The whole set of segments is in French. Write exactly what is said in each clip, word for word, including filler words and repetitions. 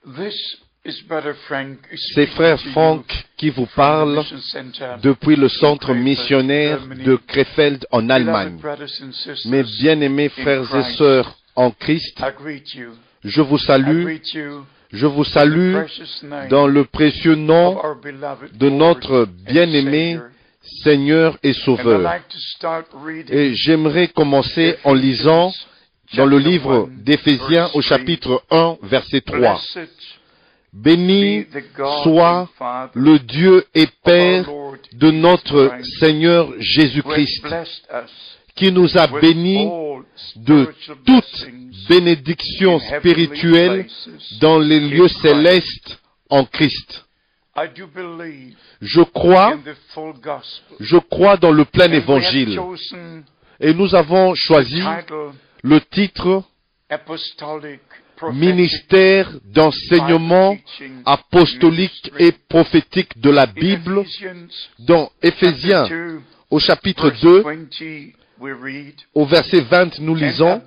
C'est frère Frank qui vous parle depuis le centre missionnaire de Krefeld en Allemagne. Mes bien-aimés frères et sœurs en Christ, je vous salue, je vous salue dans le précieux nom de notre bien-aimé Seigneur et Sauveur. Et j'aimerais commencer en lisant dans le livre d'Éphésiens au chapitre un, verset trois. Béni soit le Dieu et Père de notre Seigneur Jésus-Christ, qui nous a bénis de toute bénédiction spirituelle dans les lieux célestes en Christ. Je crois, je crois dans le plein évangile. Et nous avons choisi le titre Ministère d'enseignement apostolique et prophétique de la Bible dans Éphésiens au chapitre deux, au verset vingt, nous lisons: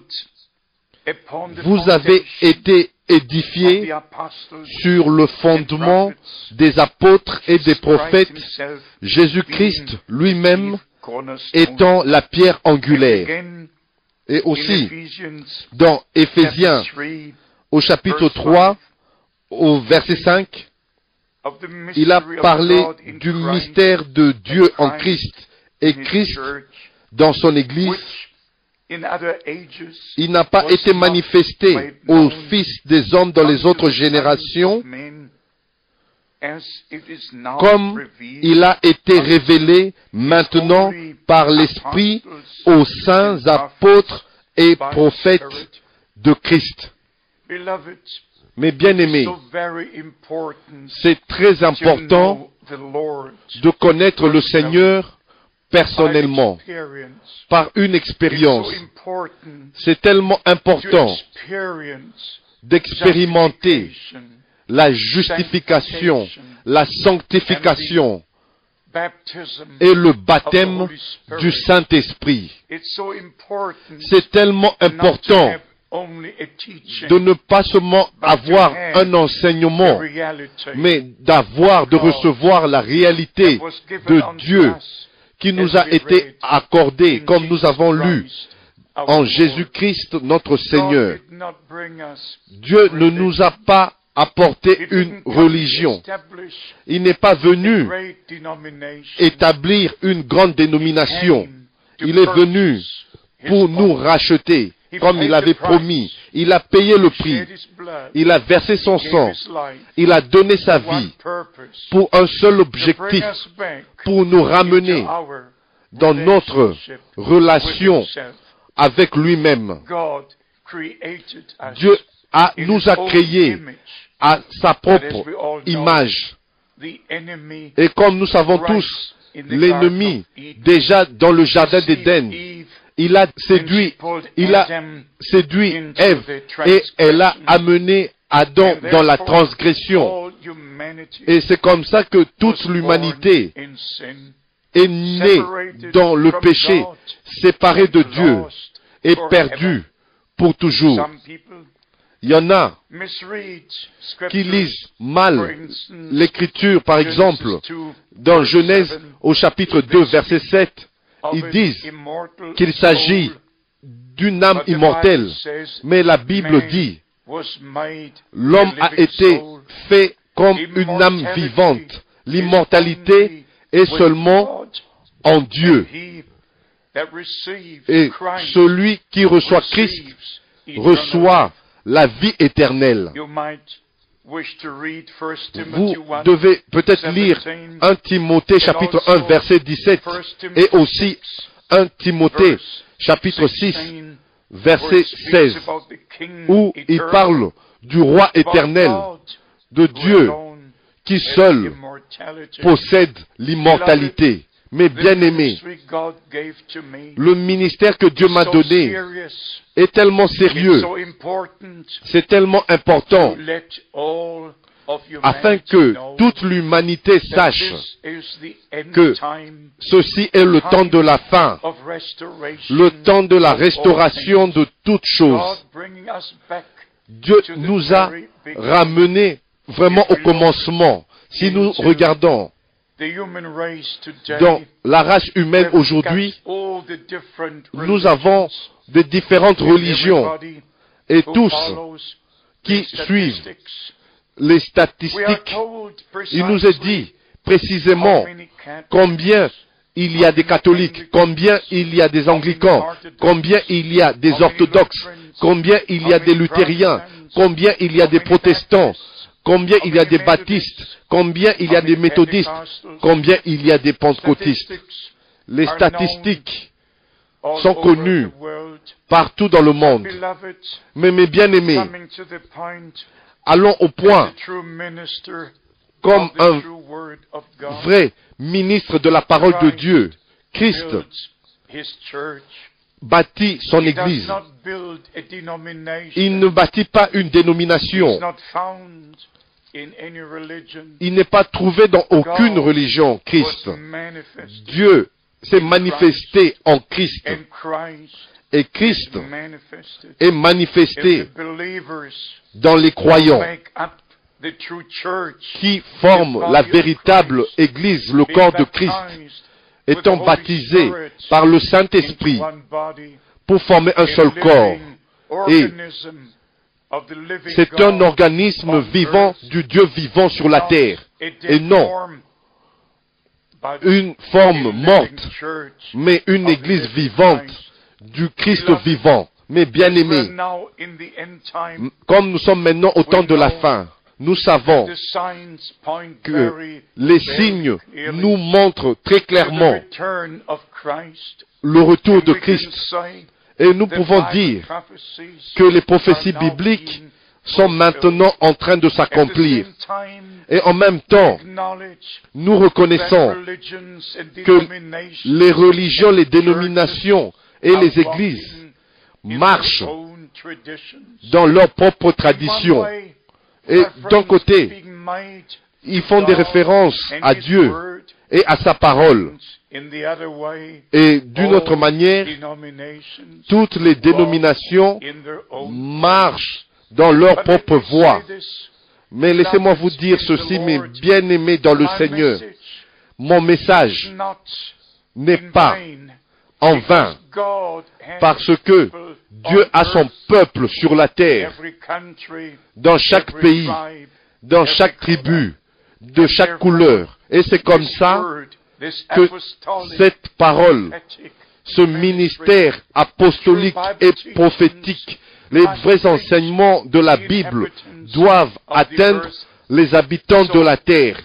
Vous avez été édifiés sur le fondement des apôtres et des prophètes, Jésus-Christ lui-même étant la pierre angulaire. Et aussi, dans Éphésiens, au chapitre trois, au verset cinq, il a parlé du mystère de Dieu en Christ et Christ dans son Église. Il n'a pas été manifesté aux fils des hommes dans les autres générations comme il a été révélé maintenant par l'Esprit aux saints apôtres et prophètes de Christ. Mes bien-aimés, c'est très important de connaître le Seigneur personnellement, par une expérience. C'est tellement important d'expérimenter la justification, la sanctification et le baptême du Saint-Esprit. C'est tellement important de ne pas seulement avoir un enseignement, mais d'avoir, de recevoir la réalité de Dieu qui nous a été accordée, comme nous avons lu, en Jésus-Christ notre Seigneur. Dieu ne nous a pas apporté une religion. Il n'est pas venu établir une grande dénomination. Il est venu pour nous racheter, comme il avait promis. Il a payé le prix. Il a versé son sang. Il a donné sa vie pour un seul objectif, pour nous ramener dans notre relation avec lui-même. Dieu a, nous a créés à sa propre image. Et comme nous savons tous, l'ennemi, déjà dans le jardin d'Éden, il a séduit, il a séduit Ève et elle a amené Adam dans la transgression. Et c'est comme ça que toute l'humanité est née dans le péché, séparée de Dieu et perdue pour toujours. Il y en a qui lisent mal l'Écriture, par exemple, dans Genèse au chapitre deux, verset sept, ils disent qu'il s'agit d'une âme immortelle, mais la Bible dit l'homme a été fait comme une âme vivante. L'immortalité est seulement en Dieu. Et celui qui reçoit Christ reçoit la vie éternelle. Vous devez peut-être lire un Timothée chapitre un verset dix-sept et aussi un Timothée chapitre six verset seize où il parle du roi éternel, de Dieu qui seul possède l'immortalité. Mes bien-aimés, le ministère que Dieu m'a donné est tellement sérieux, c'est tellement important, afin que toute l'humanité sache que ceci est le temps de la fin, le temps de la restauration de toutes choses. Dieu nous a ramener vraiment au commencement. Si nous regardons dans la race humaine aujourd'hui, nous avons de différentes religions et tous qui suivent les statistiques, il nous est dit précisément combien il y a des catholiques, combien il y a des anglicans, combien il y a des orthodoxes, combien il y a des luthériens, combien il y a des protestants, combien il y a des baptistes, combien il y a des méthodistes, combien il y a des pentecôtistes. Les statistiques sont connues partout dans le monde. Mais mes bien-aimés, allons au point, comme un vrai ministre de la parole de Dieu, Christ bâtit son Église. Il ne bâtit pas une dénomination. Il n'est pas trouvé dans aucune religion, Christ. Dieu s'est manifesté en Christ. Et Christ est manifesté dans les croyants qui forment la véritable Église, le corps de Christ, étant baptisés par le Saint-Esprit pour former un seul corps. Et c'est un organisme vivant du Dieu vivant sur la terre, et non une forme morte, mais une Église vivante du Christ vivant. Mais bien-aimés, comme nous sommes maintenant au temps de la fin, nous savons que les signes nous montrent très clairement le retour de Christ. Et nous pouvons dire que les prophéties bibliques sont maintenant en train de s'accomplir. Et en même temps, nous reconnaissons que les religions, les dénominations et les églises marchent dans leurs propres traditions. Et d'un côté, ils font des références à Dieu et à sa parole. Et d'une autre manière, toutes les dénominations marchent dans leur propre voie. Mais laissez-moi vous dire ceci, mes bien-aimés dans le Seigneur. Mon message n'est pas en vain, parce que Dieu a son peuple sur la terre, dans chaque pays, dans chaque tribu, de chaque couleur. Et c'est comme ça que cette parole, ce ministère apostolique et prophétique, les vrais enseignements de la Bible doivent atteindre les habitants de la terre,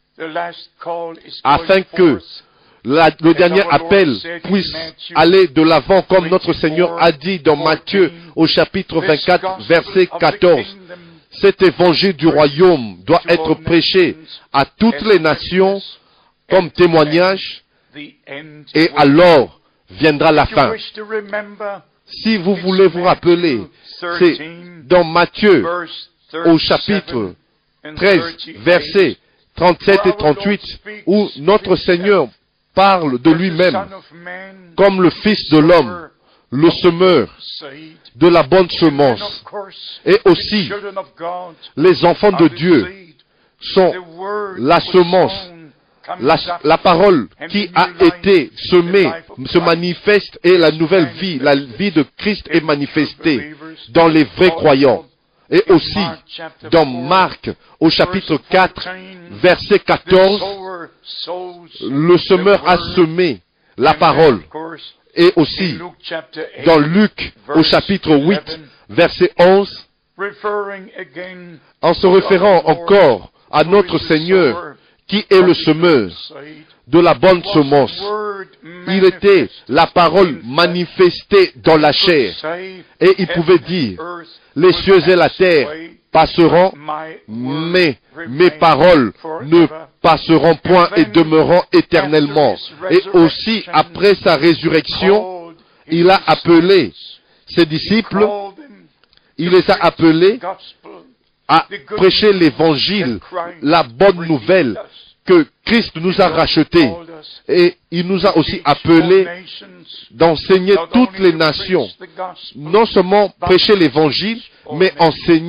afin que La, le dernier appel puisse aller de l'avant, comme notre Seigneur a dit dans Matthieu au chapitre vingt-quatre, verset quatorze. Cet évangile du royaume doit être prêché à toutes les nations comme témoignage, et alors viendra la fin. Si vous voulez vous rappeler, c'est dans Matthieu au chapitre treize, versets trente-sept et trente-huit, où notre Seigneur parle de lui-même comme le Fils de l'homme, le semeur de la bonne semence. Et aussi, les enfants de Dieu sont la semence, la, la parole qui a été semée se manifeste et la nouvelle vie, la vie de Christ est manifestée dans les vrais croyants. Et aussi, dans Marc, au chapitre quatre, verset quatorze, le semeur a semé la parole. Et aussi, dans Luc, au chapitre huit, verset onze, en se référant encore à notre Seigneur, qui est le semeur de la bonne semence. Il était la parole manifestée dans la chair. Et il pouvait dire, les cieux et la terre passeront, mais mes paroles ne passeront point et demeureront éternellement. Et aussi, après sa résurrection, il a appelé ses disciples, il les a appelés à prêcher l'évangile, la bonne nouvelle que Christ nous a rachetés. Et il nous a aussi appelés d'enseigner toutes les nations. Non seulement prêcher l'évangile, mais enseigner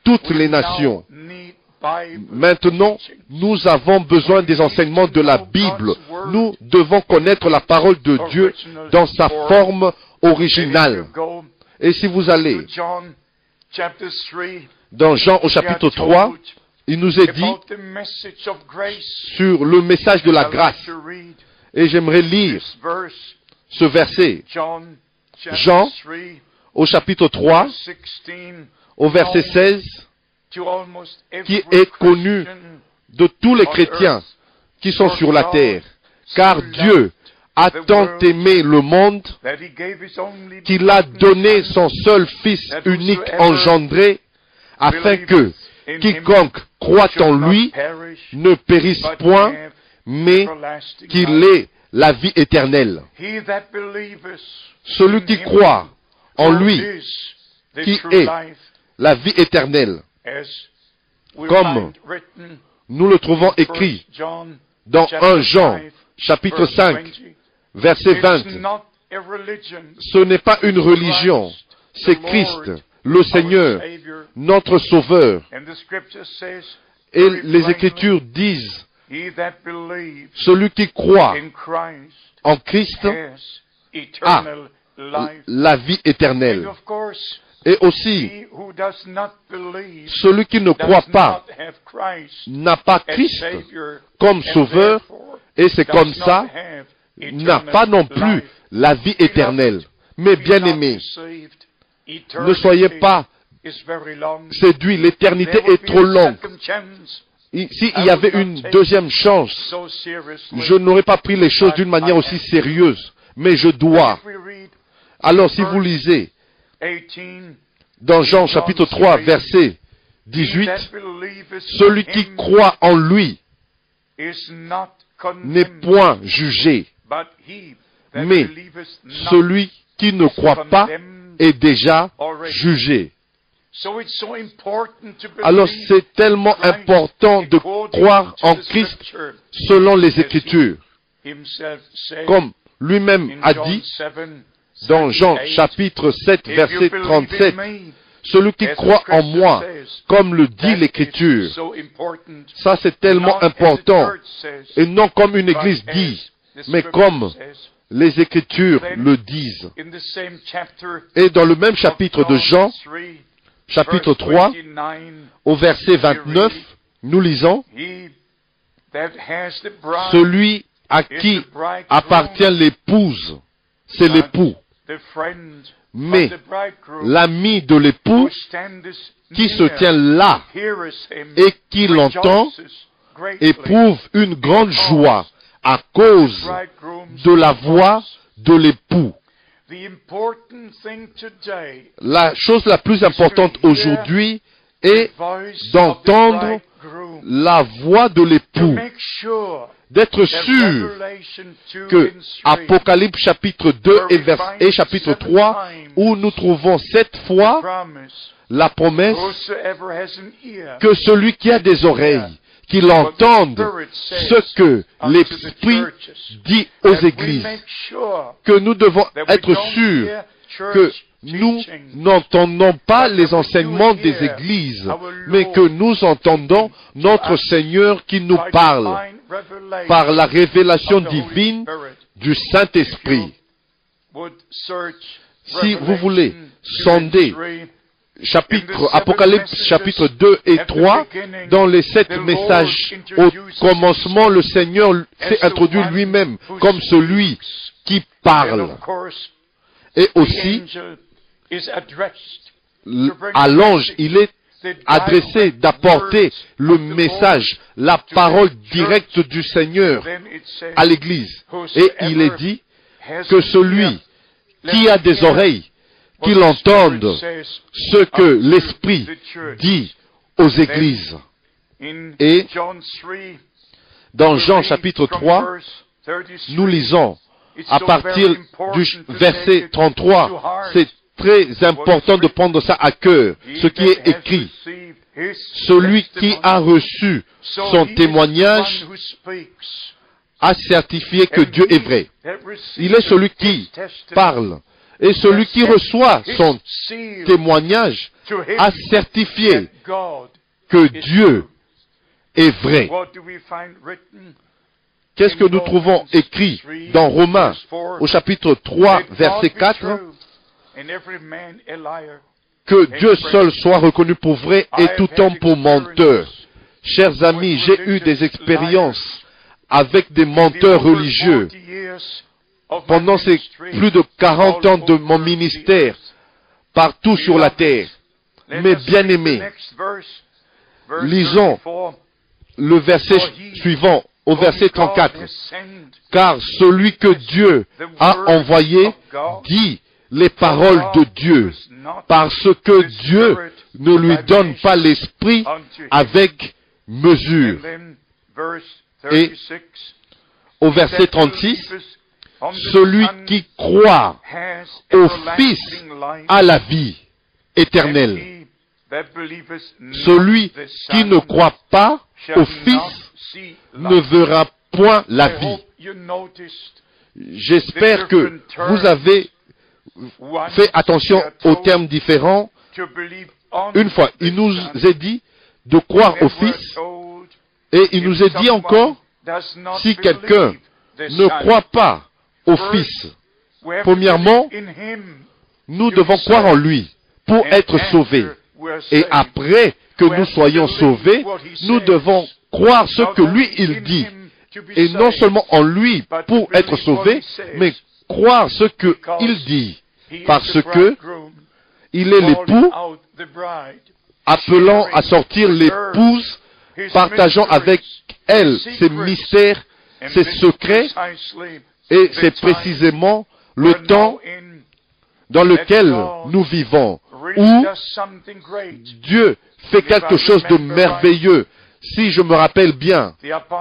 toutes les nations. Maintenant, nous avons besoin des enseignements de la Bible. Nous devons connaître la parole de Dieu dans sa forme originale. Et si vous allez dans Jean au chapitre trois, il nous est dit sur le message de la grâce. Et j'aimerais lire ce verset. Jean au chapitre trois, au verset seize, qui est connu de tous les chrétiens qui sont sur la terre. Car Dieu a tant aimé le monde qu'il a donné son seul Fils unique engendré, afin que quiconque croit en lui ne périsse point, mais qu'il ait la vie éternelle. Celui qui croit en lui, qui est la vie éternelle, comme nous le trouvons écrit dans premier Jean, chapitre cinq, verset vingt. Ce n'est pas une religion, c'est Christ, le Seigneur, notre Sauveur. Et les Écritures disent, celui qui croit en Christ a la vie éternelle. Et aussi, celui qui ne croit pas n'a pas Christ comme sauveur, et c'est comme ça, n'a pas non plus la vie éternelle. Mais bien aimés, ne soyez pas séduits, l'éternité est trop longue. S'il y avait une deuxième chance, je n'aurais pas pris les choses d'une manière aussi sérieuse, mais je dois. Alors si vous lisez dans Jean chapitre trois, verset dix-huit, celui qui croit en lui n'est point jugé, mais celui qui ne croit pas est déjà jugé. Alors c'est tellement important de croire en Christ selon les Écritures. Comme lui-même a dit dans Jean chapitre sept, verset trente-sept, celui qui croit en moi, comme le dit l'Écriture. Ça c'est tellement important. Et non comme une église dit, mais comme les Écritures le disent. Et dans le même chapitre de Jean, chapitre trois, au verset vingt-neuf, nous lisons, celui à qui appartient l'épouse, c'est l'époux. Mais l'ami de l'époux qui se tient là et qui l'entend éprouve une grande joie à cause de la voix de l'époux. La chose la plus importante aujourd'hui est d'entendre la voix de l'époux, d'être sûr que Apocalypse chapitre deux et, vers, et chapitre trois, où nous trouvons sept fois la promesse que celui qui a des oreilles, qu'il entende ce que l'Esprit dit aux églises, que nous devons être sûrs que nous n'entendons pas les enseignements des églises, mais que nous entendons notre Seigneur qui nous parle par la révélation divine du Saint-Esprit. Si vous voulez sonder chapitre, Apocalypse chapitre deux et trois, dans les sept messages, au commencement, le Seigneur s'est introduit lui-même comme celui qui parle. Et aussi, à l'ange, il est adressé d'apporter le message, la parole directe du Seigneur à l'Église. Et il est dit que celui qui a des oreilles, qu'il entende ce que l'Esprit dit aux églises. Et dans Jean chapitre trois, nous lisons à partir du verset trente-trois, c'est très important de prendre ça à cœur, ce qui est écrit. Celui qui a reçu son témoignage a certifié que Dieu est vrai. Il est celui qui parle. Et celui qui reçoit son témoignage a certifié que Dieu est vrai. Qu'est-ce que nous trouvons écrit dans Romains au chapitre trois, verset quatre? Que Dieu seul soit reconnu pour vrai et tout homme pour menteur. Chers amis, j'ai eu des expériences avec des menteurs religieux pendant ces plus de quarante ans de mon ministère, partout sur la terre. Mes bien-aimés, lisons le verset suivant, au verset trente-quatre. Car celui que Dieu a envoyé dit les paroles de Dieu, parce que Dieu ne lui donne pas l'esprit avec mesure. Et au verset trente-six, celui qui croit au Fils a la vie éternelle. Celui qui ne croit pas au Fils ne verra point la vie. J'espère que vous avez fait attention aux termes différents. Une fois, il nous est dit de croire au Fils, et il nous est dit encore, si quelqu'un ne croit pas au Fils, premièrement, nous devons croire en lui pour être sauvés. Et après que nous soyons sauvés, nous devons croire ce que lui, il dit. Et non seulement en lui pour être sauvés, mais croire ce qu'il dit. Parce que il est l'époux appelant à sortir l'épouse, partageant avec elle ses mystères, ses secrets, et c'est précisément le temps dans lequel nous vivons, où Dieu fait quelque chose de merveilleux. Si je me rappelle bien,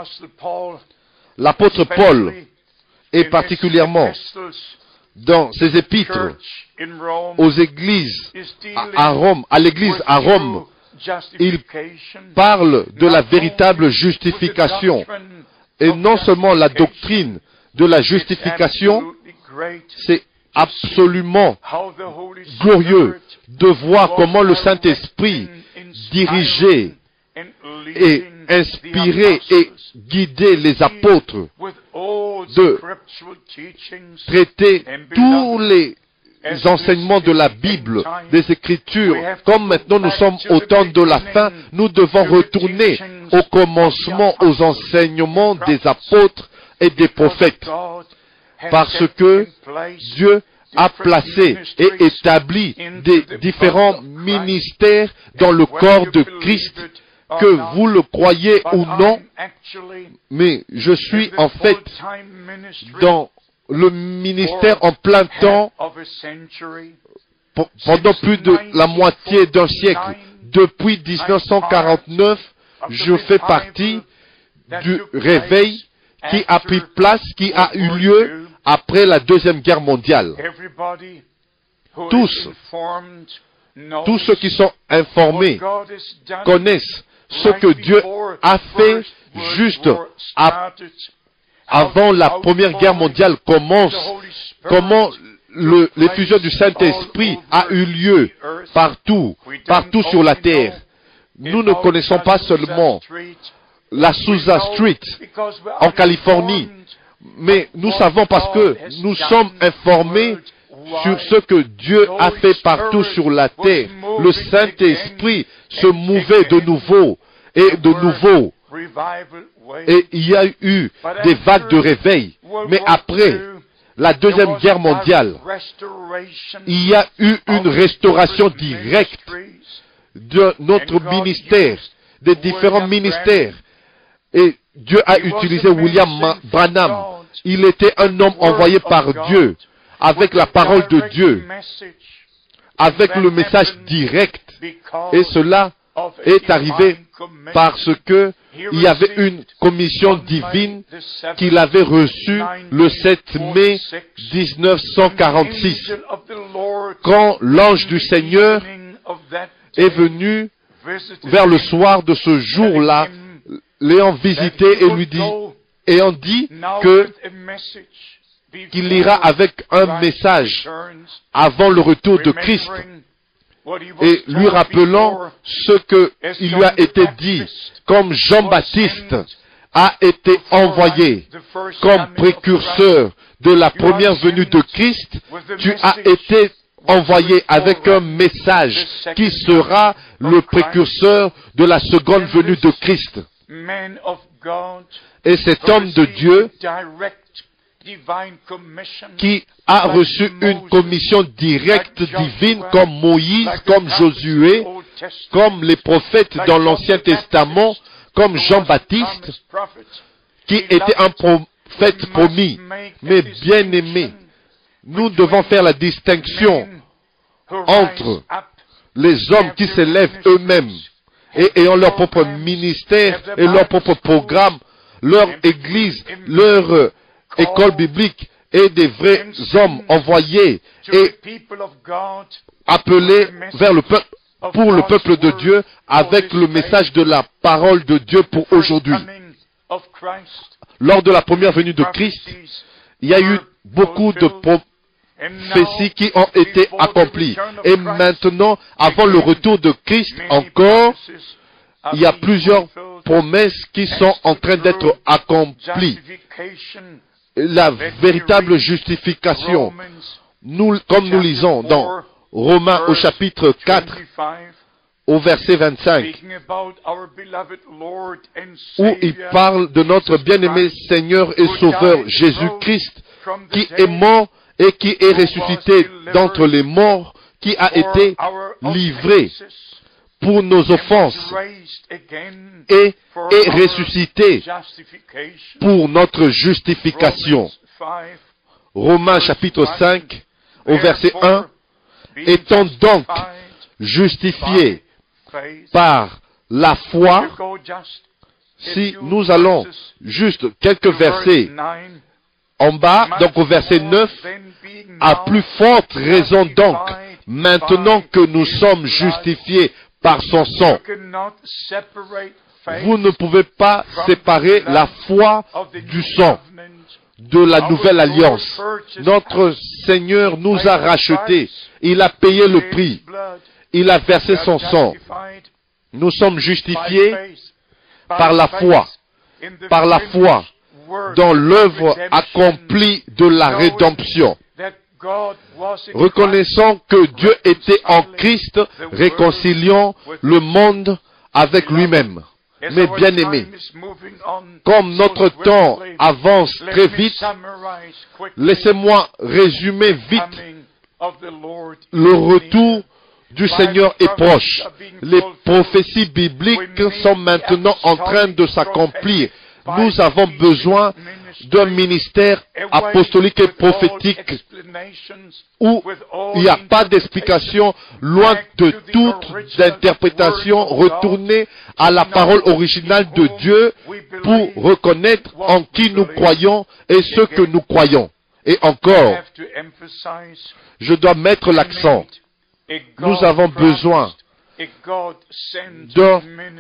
l'apôtre Paul, et particulièrement dans ses épîtres aux églises à Rome, à l'église à Rome, il parle de la véritable justification. Et non seulement la doctrine de la justification, c'est absolument glorieux de voir comment le Saint-Esprit dirigeait et inspirait et guidait les apôtres de traiter tous les enseignements de la Bible, des Écritures. Comme maintenant nous sommes au temps de la fin, nous devons retourner au commencement, aux enseignements des apôtres et des prophètes. Parce que Dieu a placé et établi des différents ministères dans le corps de Christ, que vous le croyez ou non, mais je suis en fait dans le ministère en plein temps pendant plus de la moitié d'un siècle. Depuis mille neuf cent quarante-neuf, je fais partie du réveil qui a pris place, qui a eu lieu après la Deuxième Guerre mondiale. Tous, tous ceux qui sont informés connaissent ce que Dieu a fait juste à, avant la Première Guerre mondiale commence, comment le, l'effusion du Saint-Esprit a eu lieu partout, partout sur la terre. Nous ne connaissons pas seulement la Souza Street en Californie, mais nous savons parce que nous sommes informés sur ce que Dieu a fait partout sur la terre. Le Saint-Esprit se mouvait de nouveau et de nouveau. Et il y a eu des vagues de réveil. Mais après la Deuxième Guerre mondiale, il y a eu une restauration directe de notre ministère, des différents ministères. Et Dieu a utilisé William Branham. Il était un homme envoyé par Dieu, avec la parole de Dieu, avec le message direct. Et cela est arrivé parce que il y avait une commission divine qu'il avait reçue le sept mai mille neuf cent quarante-six, quand l'ange du Seigneur est venu vers le soir de ce jour-là, l'ayant visité et lui dit, ayant dit que qu'il ira avec un message avant le retour de Christ, et lui rappelant ce qu'il lui a été dit, comme Jean-Baptiste a été envoyé comme précurseur de la première venue de Christ, tu as été envoyé avec un message qui sera le précurseur de la seconde venue de Christ. Et cet homme de Dieu qui a reçu une commission directe divine comme Moïse, comme Josué, comme les prophètes dans l'Ancien Testament, comme Jean-Baptiste, qui était un prophète promis. Mais bien aimé, nous devons faire la distinction entre les hommes qui s'élèvent eux-mêmes et ayant leur propre ministère et leur propre programme, leur église, leur école biblique, et des vrais hommes envoyés et appelés vers le peuple, pour le peuple de Dieu, avec le message de la parole de Dieu pour aujourd'hui. Lors de la première venue de Christ, il y a eu beaucoup de prophéties qui ont été accomplies. Et maintenant, avant le retour de Christ encore, il y a plusieurs promesses qui sont en train d'être accomplies. La véritable justification, nous, comme nous lisons dans Romains au chapitre quatre, au verset vingt-cinq, où il parle de notre bien-aimé Seigneur et Sauveur Jésus-Christ, qui est mort et qui est ressuscité d'entre les morts, qui a été livré pour nos offenses et est ressuscité pour notre justification. Romains chapitre cinq, au verset un, étant donc justifiés par la foi, si nous allons juste quelques versets en bas, donc au verset neuf, à plus forte raison donc, maintenant que nous sommes justifiés par son sang, vous ne pouvez pas séparer la foi du sang de la nouvelle alliance. Notre Seigneur nous a rachetés. Il a payé le prix. Il a versé son sang. Nous sommes justifiés par la foi. Par la foi dans l'œuvre accomplie de la rédemption. Reconnaissant que Dieu était en Christ, réconciliant le monde avec lui-même. Mais bien aimé, comme notre temps avance très vite, laissez-moi résumer vite. Le retour du Seigneur est proche. Les prophéties bibliques sont maintenant en train de s'accomplir. Nous avons besoin d'un ministère apostolique et prophétique où il n'y a pas d'explication, loin de toute interprétation, retourner à la parole originale de Dieu pour reconnaître en qui nous croyons et ce que nous croyons. Et encore, je dois mettre l'accent. Nous avons besoin d'un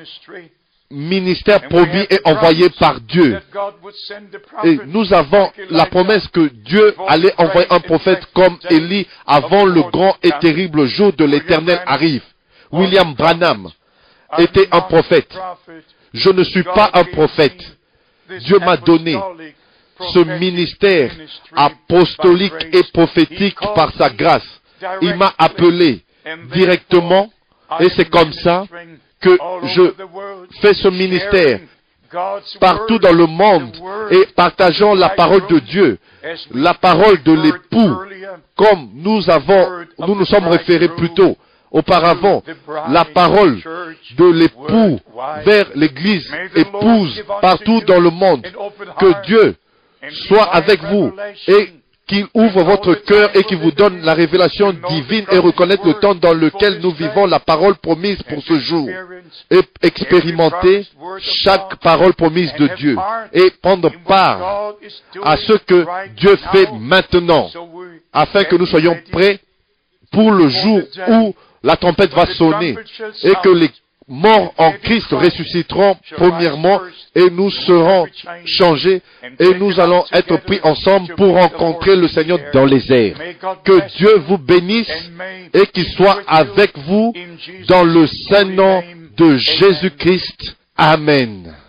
ministère promis et envoyé par Dieu. Et nous avons la promesse que Dieu allait envoyer un prophète comme Élie avant le grand et terrible jour de l'Éternel arrive. William Branham était un prophète. Je ne suis pas un prophète. Dieu m'a donné ce ministère apostolique et prophétique par sa grâce. Il m'a appelé directement et c'est comme ça que je fais ce ministère partout dans le monde et partageant la parole de Dieu, la parole de l'époux, comme nous avons, nous nous sommes référés plus tôt auparavant, la parole de l'époux vers l'église épouse partout dans le monde. Que Dieu soit avec vous et qu'il ouvre votre cœur et qu'il vous donne la révélation divine et reconnaître le temps dans lequel nous vivons la parole promise pour ce jour et expérimenter chaque parole promise de Dieu et prendre part à ce que Dieu fait maintenant afin que nous soyons prêts pour le jour où la trompette va sonner et que les morts en Christ ressusciteront premièrement et nous serons changés et nous allons être pris ensemble pour rencontrer le Seigneur dans les airs. Que Dieu vous bénisse et qu'il soit avec vous dans le saint nom de Jésus-Christ. Amen.